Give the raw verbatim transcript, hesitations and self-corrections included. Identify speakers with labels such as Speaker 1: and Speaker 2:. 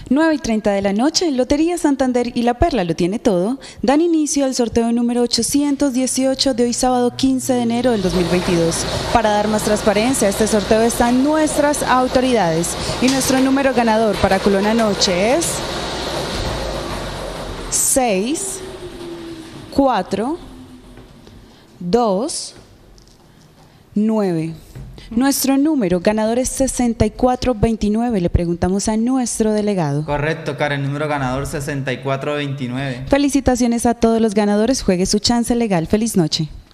Speaker 1: nueve y treinta de la noche, Lotería Santander y La Perla lo tiene todo, dan inicio al sorteo número ochocientos dieciocho de hoy sábado quince de enero del dos mil veintidós. Para dar más transparencia a este sorteo están nuestras autoridades y nuestro número ganador para Colón Anoche es seis, cuatro, dos, nueve. Nuestro número ganador es sesenta y cuatro veintinueve. Le preguntamos a nuestro delegado.
Speaker 2: Correcto, Karen, número ganador sesenta y cuatro veintinueve.
Speaker 1: Felicitaciones a todos los ganadores. Juegue su chance legal. Feliz noche.